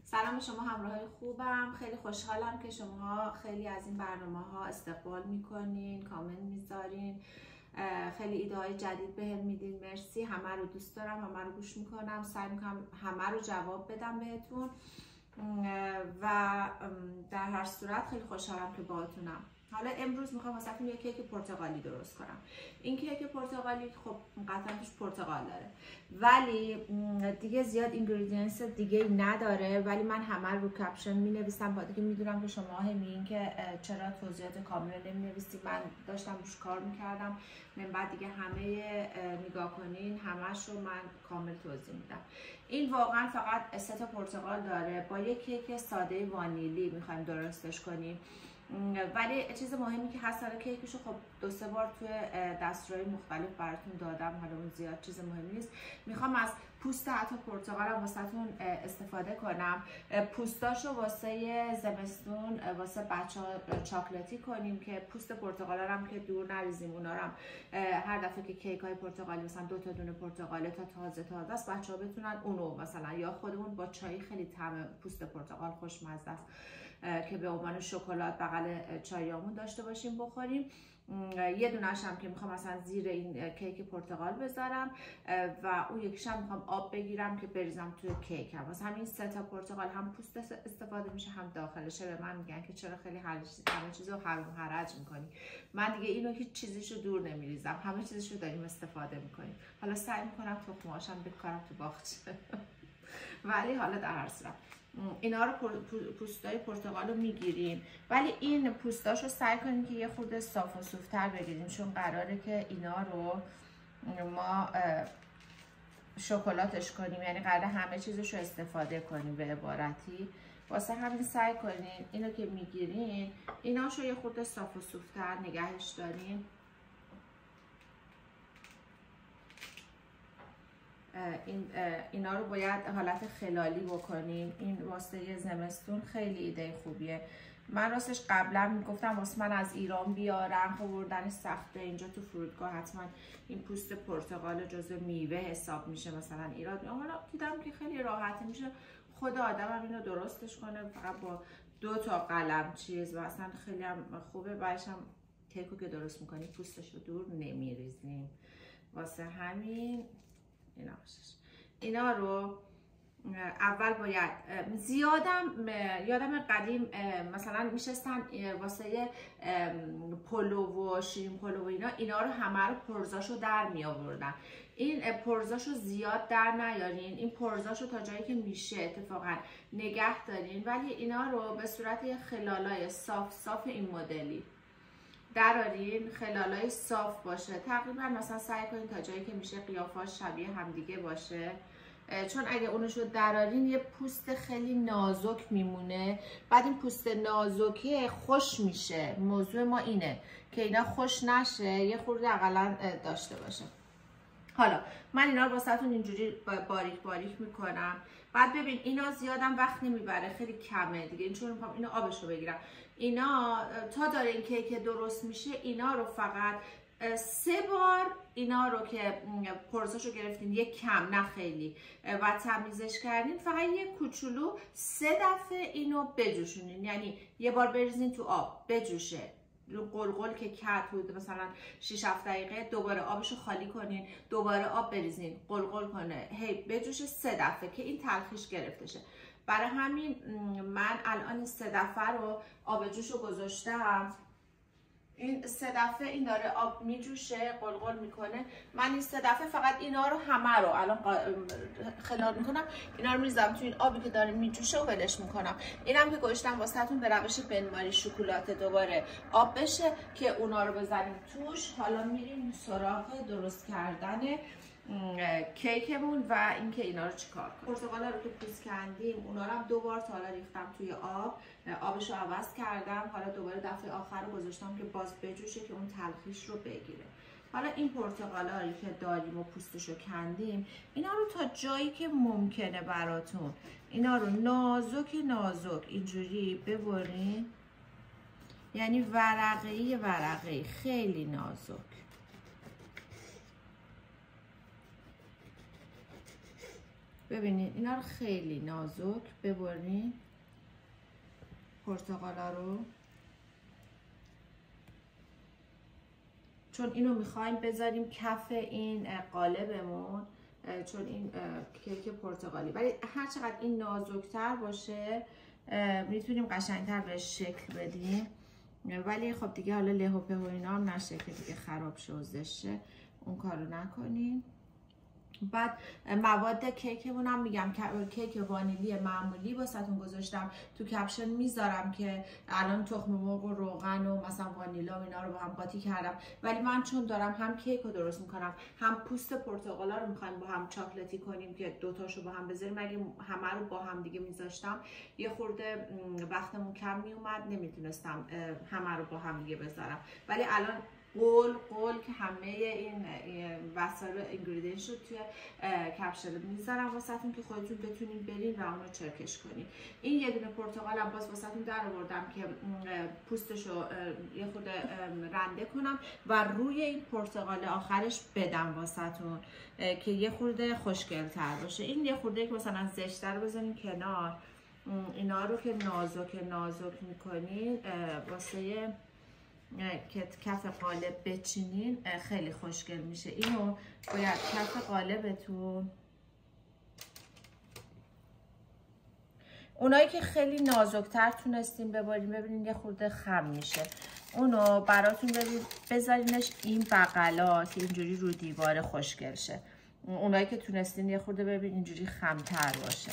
سلام به شما همراهای خوبم. خیلی خوشحالم که شما خیلی از این برنامه‌ها استقبال میکنین، کامنت میذارین، خیلی ایده های جدید بهم میدین. مرسی، همه رو دوست دارم، همه رو گوش میکنم، سعی میکنم همه رو جواب بدم بهتون و در هر صورت خیلی خوشحالم که باهاتونم. حالا امروز میخوام واسهتون یک کیک پرتقالی درست کنم. این کیک پرتقالی خب قطعا توش پرتقال داره ولی دیگه زیاد اینگریدینس دیگه نداره، ولی من همه رو کپشن می نویسم با دیگه میدونم که شما میگین که چرا توضیحات کامل نمی نویسید. من داشتم روش کار میکردم، من بعد دیگه همه نگاه کنین همش رو من کامل توضیح میدم. این واقعا فقط 3 تا پرتقال داره، با یک کیک ساده وانیلی میخوایم درستش کنیم. ولی چیز مهمی که هست، حالا کیکشو خب 2-3 بار توی دستورهای مختلف براتون دادم، حالا اون زیاد چیز مهمی نیست. میخوام از پوست حتی پرتقالم واسهتون استفاده کنم. پوستاشو واسه زمستون واسه بچه‌ها چاکلتی کنیم که پوست پرتقالا رو هم که دور نریزیم. اونا رو هم هر دفعه که کیک های پرتقالی مثلا 2 تا دونه پرتقاله تا تازه است، بچه‌ها بتونن اونو مثلا یا خودمون با چای، خیلی طعم پوست پرتقال خوشمزه است که به عنوان شکلات بغل چایامون داشته باشیم بخوریم. یه دونه‌ش هم که میخوام مثلا زیر این کیک پرتقال بذارم و اون یکیش هم میخوام آب بگیرم که بریزم توی کیکم. واسه همین 3 تا پرتقال هم پوست استفاده میشه هم داخلشه. به من میگن که چرا خیلی همه چیزو حروم حرج میکنی. من دیگه اینو هیچ چیزیشو دور نمیریزم، همه چیزشو داریم استفاده میکنیم. حالا سعی میکنم تخم‌هاشم بکارم تو باغچه ولی حالا در هر صورت اینا رو پوستای پرتقال رو میگیریم، ولی این پوستاشو سعی کنیم که یه خورده صاف و صوف‌تر بگیریم، چون قراره که اینا رو ما شکلاتش کنیم، یعنی قراره همه چیزشو استفاده کنیم به عبارتی. واسه همین سعی کنین اینو که میگیرین ایناشو یه خورده صاف و صوف‌تر نگهش دارین. اینا رو باید حالت خلالی بکنیم. این واسه زمستون خیلی ایده خوبیه. من راستش قبلا میگفتم واسه من از ایران بیارم، خب بردنش سخته. اینجا تو فرودگاه حتما این پوست پرتقال جزو میوه حساب میشه مثلا ایراد. حالا دیدم که خیلی راحته، میشه خود آدم اینو درستش کنه فقط با 2 تا قلم چیز و اصلا خیلی هم خوبه. بعدش هم کیکو که درست میکنی پوستش رو دور نمیریزیم. واسه همین اینا رو اول باید یادم قدیم مثلا میشستن واسه پلو و شیرین پلو و اینا رو همه رو پرزاشو در می آوردن. این پرزاشو زیاد در نیارین، این پرزاشو تا جایی که میشه اتفاقا نگه دارین، ولی اینا رو به صورت خلالای صاف این مدلی درارین، خلالای صاف باشه تقریبا. مثلا سعی کنین تا جایی که میشه قیافاش شبیه همدیگه باشه، چون اگه اونشو درارین یه پوست خیلی نازک میمونه. بعد این پوست نازکه خوش میشه. موضوع ما اینه که اینا خوش نشه، یه خورده اقلا داشته باشه. حالا من اینا رو واسهتون اینجوری باریک باریک میکنم. بعد ببین اینا زیادم وقت نمیبره، خیلی کمه دیگه، چون میخوام اینو آبشو بگیرم. اینا تا داره این کیک درست میشه، اینا رو فقط 3 بار اینا رو که پرزاشو گرفتین، یک کم نه خیلی، و تمیزش کردین، فقط یک کوچولو 3 دفعه اینو بجوشونین. یعنی یه بار بریزین تو آب بجوشه، قلقل که کرد بود مثلا 6-7 دقیقه، دوباره آبشو خالی کنین، دوباره آب بریزین قلقل کنه، هی بجوشه 3 دفعه که این تلخیش گرفته شه. برای همین من الان این 3 دفعه رو آب جوشو گذاشتم. این 3 دفعه این داره آب میجوشه، قلقل میکنه. من این 3 دفعه فقط اینا رو همه رو الان خلال میکنم، اینا رو میریزم تو این آبی که داره میجوشه و ولش میکنم. اینم که گذاشتم واسهتون به روش بنماری شکلات دوباره آب بشه که اونا رو بزنیم توش. حالا میریم سراغ درست کردن کیکمون و اینکه اینا رو چیکار کنیم. پرتقالا رو که پوست کندیم اونا رو هم 2 بار تا حالا ریختم توی آب، آبش رو عوض کردم. حالا دوباره دفعه آخر رو گذاشتم که باز بجوشه که اون تلخیش رو بگیره. حالا این پرتقالا رو که داریم و پوستش رو کندیم، اینا رو تا جایی که ممکنه براتون اینا رو نازک اینجوری ببرین، یعنی ورقه‌ای خیلی نازک. ببینید اینا رو خیلی نازک ببرین پرتقالا رو، چون اینو میخوایم بذاریم کف این قالبمون، چون این کیک پرتقالی، ولی هر چقدر این نازکتر باشه میتونیم قشنگتر بهش شکل بدیم. ولی خب دیگه حالا له و په و اینا هم نشه که دیگه خراب شه و زشت شه، اون کارو نکنین. بعد مواد کیکمون هم میگم کیک وانیلی معمولی واسهتون گذاشتم تو کپشن میذارم که الان تخم مرغ و روغن و مثلا وانیلا و اینا رو با هم قاطی کردم، ولی من چون دارم هم کیک رو درست میکنم هم پوست پرتقالا رو میخوایم با هم چاکلتی کنیم که دوتاشو با هم بذاریم، اگه همه رو با هم دیگه میذاشتم یه خورده وقتمون کم میومد، نمیتونستم همه رو با هم دیگه بذارم. ولی الان قول که همه این وسایل و اینگریدینتس رو توی کپشن میذارم واسهتون که خودتون بتونین برین و اونو چرکش کنین. این یه دونه پرتقال هم باز واسهتون در آوردم که پوستشو یه خورده رنده کنم و روی این پرتقال آخرش بدم واسهتون که یه خورده خوشگل‌تر باشه. این یه خورده که مثلا زشت‌تر رو بزنین کنار، اینا رو که نازک میکنین واسه که کف قالب بچینین خیلی خوشگل میشه. اینو باید کف قالبتون، اونایی که خیلی نازکتر تونستین ببرین ببینین یه خورده خم میشه، اونو براتون بذارینش این بغلا که اینجوری رو دیوار خوشگل شه. اونایی که تونستین یه خورده ببین اینجوری خمتر باشه.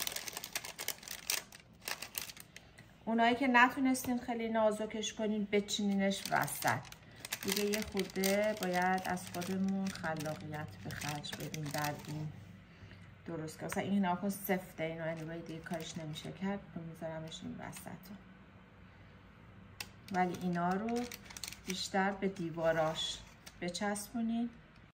اونایی که نتونستین خیلی نازکش کنین بچینینش وسط. دیگه یه خورده باید از خودمون خلاقیت به خرج بدیم در این درست که مثلا این ناکن سفته، اینو انیوی دیگه کارش نمیشه کرد، میذارمش این وسط. ولی اینا رو بیشتر به دیواراش بچسبونین.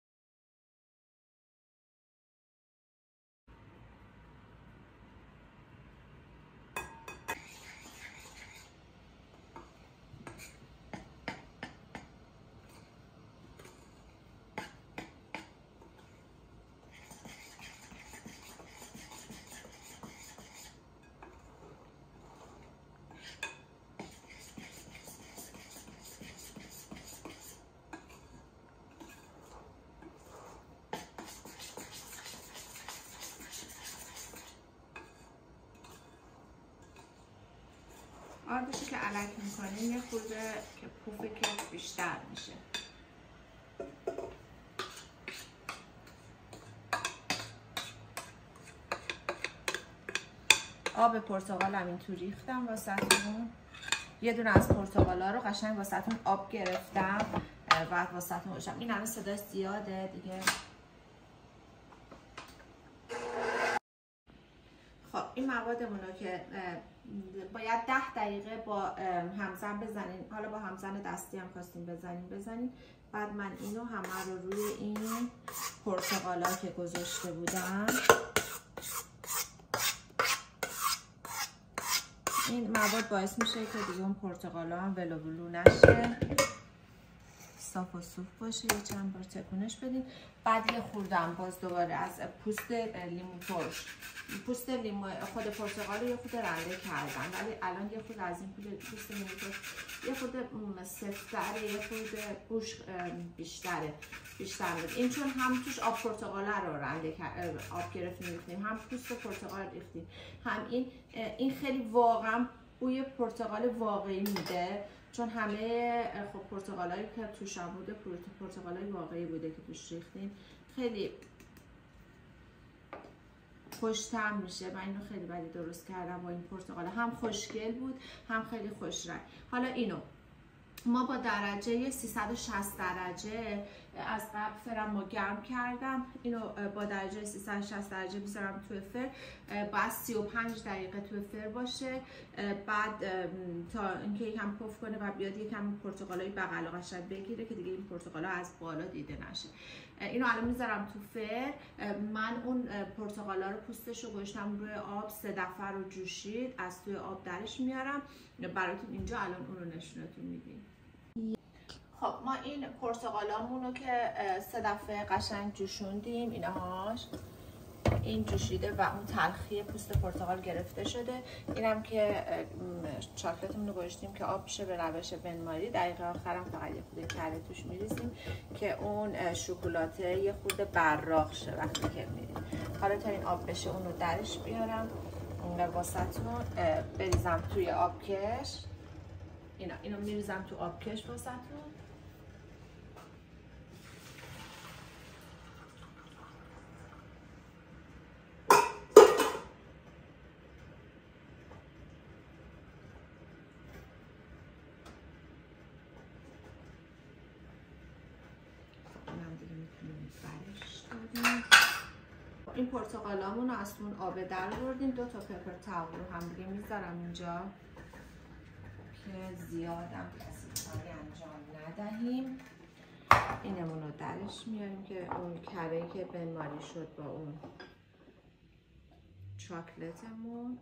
آردشو که علک میکنیم یه خورده که پوف کیک بیشتر میشه. آب پرتقال هم اینطور ریختم واسهتون. یه دونه از پرتقالا رو قشنگ واسهتون آب گرفتم بعد واسهتون گذاشتم. این همه صدا زیاده دیگه. خب این موادمون رو که باید 10 دقیقه با همزن بزنین، حالا با همزن دستی هم خواستین بزنین. بعد من اینو همه رو روی این پرتقالا که گذاشته بودم، این مواد باعث میشه که دیگه اون پرتقالا هم ولو ولو نشه، صاف و صوف باشه. یه چند بار تکونش بدین. بعد یه خوردم باز دوباره از پوست لیمو ترش، پوست لیمو خود پرتقال رو یه خورده رنده کردم، ولی الان یه خورده از این پوست لیمو ترش یه خورده سفت‌تره، یه خورده بوش بیشتره. این چون هم توش آب پرتقال رو رنده آب گرفتیم، هم پوست پرتقال ریختیم، هم این خیلی واقعا بوی پرتقال واقعی میده، چون همه خب پرتقالایی که توش هم بوده پرتقالای واقعی بوده که توش ریختیم. خیلی خوش‌طعم میشه. من اینو خیلی بدی درست کردم با این پرتقال، هم خوشگل بود هم خیلی خوش رنگ. حالا اینو ما با درجه 360 درجه از قبل فرمو گرم کردم، اینو با درجه 360 درجه میذارم توی فر، بعد 35 دقیقه توی فر باشه، بعد تا اینکه یکم پف کنه و بیاد یکم پرتقالای بغل قشنگ بگیره که دیگه این پرتقالا از بالا دیده نشه. اینو الان میذارم تو فر. من اون پرتقالا رو پوستش رو گذاشتم روی آب، 3 دفعه رو جوشید، از توی آب درش میارم براتون اینجا الان اون رو نشونتون میدیم. خب ما این پرتقالامون رو که 3 دفعه قشنگ جوشوندیم، اینهاش این جوشیده و اون تلخی پوست پرتقال گرفته شده. اینم که چاکلتمون رو گذاشتیم که آب بشه به روش بنماری. دقیقه آخرم فقط یه خورده کره توش میریزیم که اون شکلاته یه خورده براق شه وقتی که میریم. حالا تا این آب بشه اون رو درش بیارم واسهتون بریزم توی آبکش. اینو میریزم تو آبکش واسهتون. این پرتقالامون رو از اون آب در بردیم. 2 تا پپر تاول رو هم دیگه میذارم اینجا که زیادم کثیف‌کاری انجام ندهیم. اینمون رو درش میاریم که اون کره‌ای که بنماری شد با اون چاکلتمون.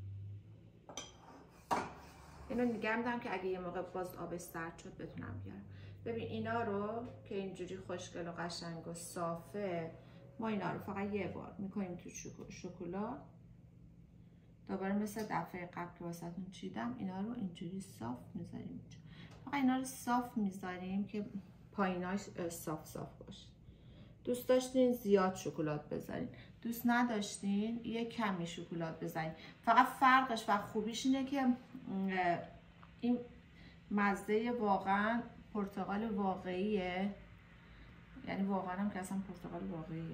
اینو نگه میدم که اگه یه موقع باز آب سرد شد بتونم بیارم. ببین اینا رو که اینجوری خوشگل و قشنگ و صافه، ما اینا رو فقط یه بار میکنیم تو شکلات. دوباره مثل دفعه قبل که واسهتون چیدم اینا رو اینجوری صاف میذاریم اینجا. فقط اینا رو صاف میذاریم که پاییناش صاف باشه. دوست داشتین زیاد شکلات بذارین، دوست نداشتین یه کمی شکلات بذارین. فقط فرقش و خوبیش اینه که این مزه واقعا پرتقال واقعیه، یعنی واقعا هم که اصلا پرتقال واقعیه.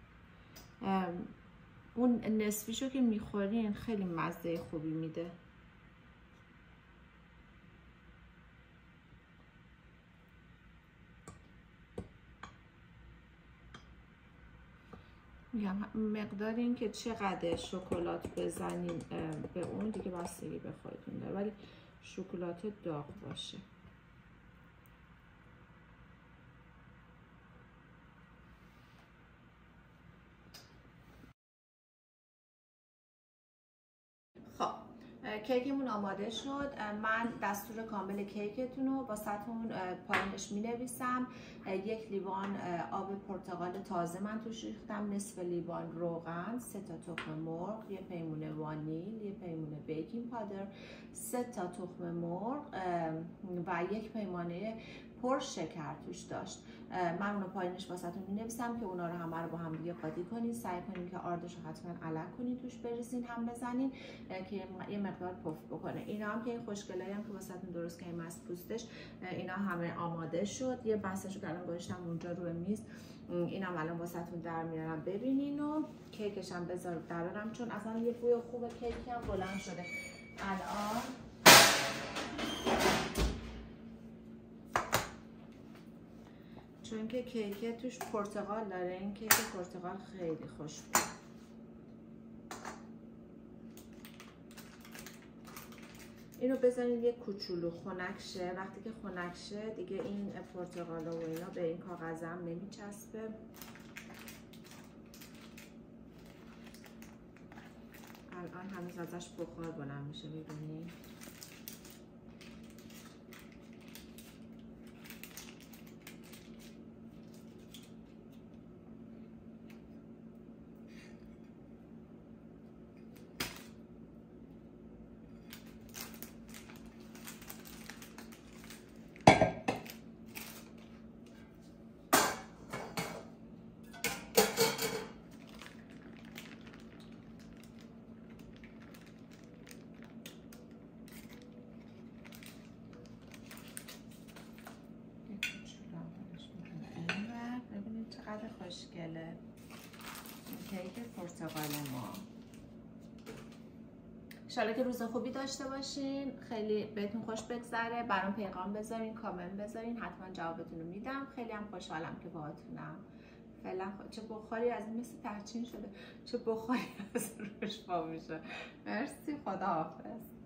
اون نصفیشو که میخورین خیلی مزه خوبی میده. میگم مقدار این که چقدر شکلات بزنین به اون دیگه بستگی به خودتون داره، ولی شکلات داغ باشه. خب کیکمون آماده شد. من دستور کامل کیکتون رو واسهتون پایینش می نویسم. 1 لیوان آب پرتقال تازه من توش ریختم، نصف لیوان روغن، 3 تا تخم مرغ، 1 پیمونه وانیل، 1 پیمونه بیکینگ پادر، 3 تا تخم مرغ و 1 پیمانه پر شکر توش داشت. من اونو پایینش واسهتون می‌نویسم که اونا رو همه رو با هم دیگه قاطی کنین. سعی کنین که آردش رو حتما علک کنین توش بریزین هم بزنین که یه مقدار پف بکنه. اینا هم که این خوشگلایی هم که واسهتون درست کردیم از پوستش، اینا همه آماده شد. یه بسته‌شو که الان گذاشتم اونجا روی میز، اینم الان واسهتون در میارم ببینین و کیکش هم درارم چون اصلا یه بوی خوب کیک هم بلند شده الان. چون که کیک توش پرتقال داره، این کیک پرتقال خیلی خوشبوه. اینو بزنید یه کوچولو خنک شه. وقتی که خنک شه دیگه این پرتقال و اینا به این کاغذ هم نمیچسبه. الان هنوز ازش بخار بلند میشه، میبینید؟ چقدر خوشگله کیک پرتقال ما. انشالله که روز خوبی داشته باشین، خیلی بهتون خوش بگذره. برام پیغام بذارین، کامنت بذارین، حتما جوابتون رو میدم. خیلی هم خوشحالم که باهاتونم. فعلا چه بخاری از این مثل تحچین شده، چه بخاری از روش پا میشه. مرسی، خداحافظ.